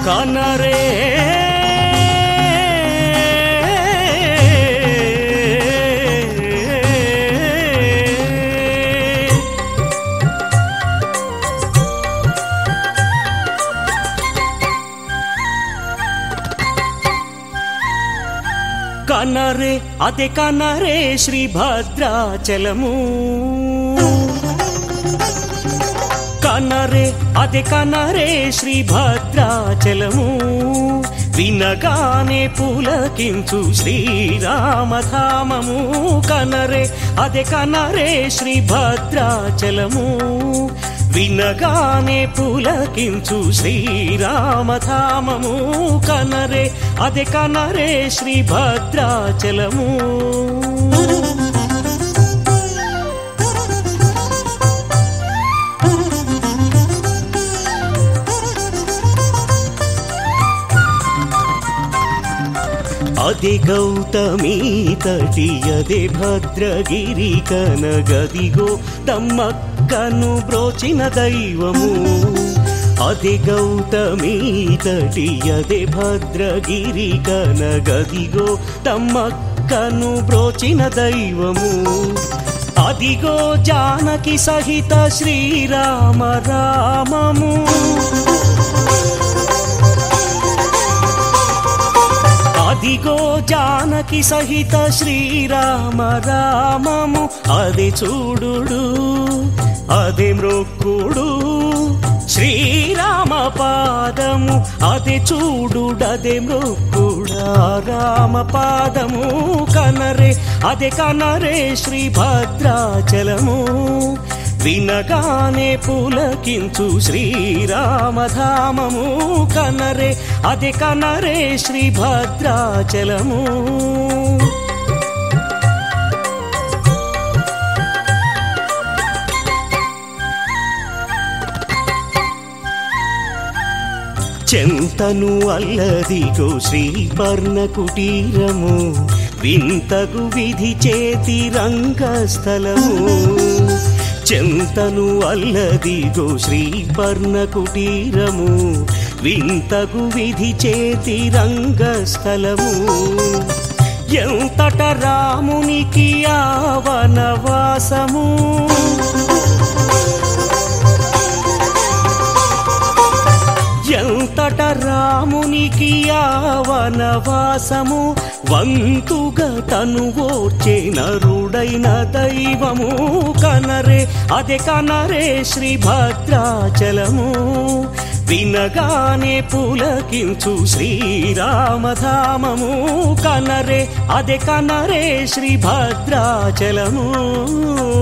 కనరే కనరే అదే కనరే శ్రీ భద్రాచలము కనరే అదే కనరే శ్రీ భద్రాచలము వినగానే పులకించు శ్రీరామధామము కనరే అదే కనరే శ్రీ భద్రాచలము వినగానే పులకించు శ్రీరామధామము కనరే అదే కనరే శ్రీ భద్రాచలము అదే గౌతమీ తటి అదే భద్రగిరి కనగదిగో తమ్మక్కను బ్రోచిన దైవము అదే గౌతమీ తటి అదే భద్రగిరి కనగదిగో తమ్మక్కను బ్రోచిన దైవము అదిగో జానకి సహిత శ్రీరామ రామము అదిగో జానకి సహిత శ్రీరామ రామము అదే చూడుడు అదే మ్రొక్కుడు శ్రీరామ పాదము అదే చూడుడదే మ్రొక్కుడా రామ పాదము కనరే అదే కనరే శ్రీ భద్రాచలము వినగానే పులకించు శ్రీరామధామము కనరే అదే కనరే శ్రీ భద్రాచలము చెంతను అల్లదిగో శ్రీ పర్ణ కుటీరము వింతగు విధి చేతి రంగస్థలము చెంతను అల్లదిగో శ్రీ పర్ణ కుటీరము వింతగు విధి చేతి రంగస్థలము ఎంతట రామునికి వనవాసము ఎంతట రామునికి వనవాసము వంతుగా తను ఓర్చే నరుడైన దైవము కనరే అదే కనరే శ్రీ భద్రాచలము వినగానే పులకించు శ్రీరామధామము కనరే అదే కనరే శ్రీ భద్రాచలము